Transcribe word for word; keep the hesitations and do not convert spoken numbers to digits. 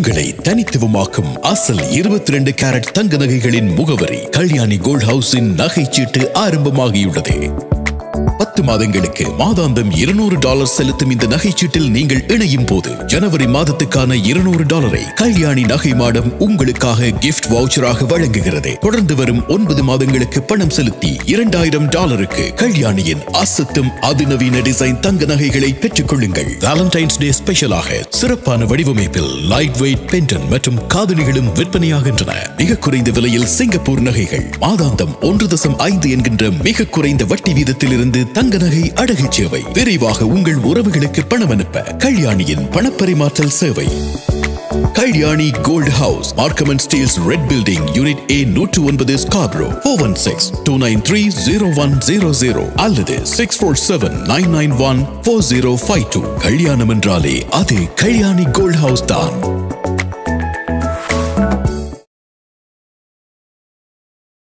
உங்களை தனித்துவமாக்கும் அசல் இருபத்தி ரெண்டு கேரட் தங்க நகைகளின் முகவரி கல்யாணி கோல்ட் ஹவுஸின் நகைச்சீட்டு ஆரம்பமாகியுள்ளது. பத்து மாதங்களுக்கு மாதாந்தம் இருநூறு டாலர் செலுத்தும் இந்த நகைச்சீட்டில் நீங்கள் இணையும் போது ஜனவரி மாதத்துக்கான இருநூறு டாலரை கல்யாணி நகை மாடம் உங்களுக்காக கிஃப்ட் வவுச்சராக வழங்குகிறது. தொடர்ந்து வரும் ஒன்பது மாதங்களுக்கு பணம் செலுத்தி இரண்டாயிரம் டாலருக்கு கல்யாணியின் அசத்தும் அதிநவீன டிசைன் தங்க நகைகளை பெற்றுக் கொள்ளுங்கள். வேலண்டைன்ஸ் டே ஸ்பெஷலாக சிறப்பான வடிவமைப்பில் லைட் வெயிட் பெண்டன் மற்றும் காதணிகளும் விற்பனையாகின்றன. மிக குறைந்த விலையில் சிங்கப்பூர் நகைகள் மாதாந்தம் ஒன்று தசம் ஐந்து என்கின்ற மிக குறைந்த வட்டி வீதத்தில் இருந்து தங்க நகை அடகு சேவை. விரைவாக உங்கள் உறவுகளுக்கு பணம் அனுப்ப கல்யாணியின் பணப்பரிமாற்றல் சேவை. Kalyani Gold House, Markham and Steeles, red building, unit A நூற்று ஒன்பது, Scarborough. four one six two nine three zero one zero zero அல்லது six four seven nine nine one four zero five two. கல்யாணம் என்றாலே அது கல்யாணி கோல்ட் ஹவுஸ் தான்.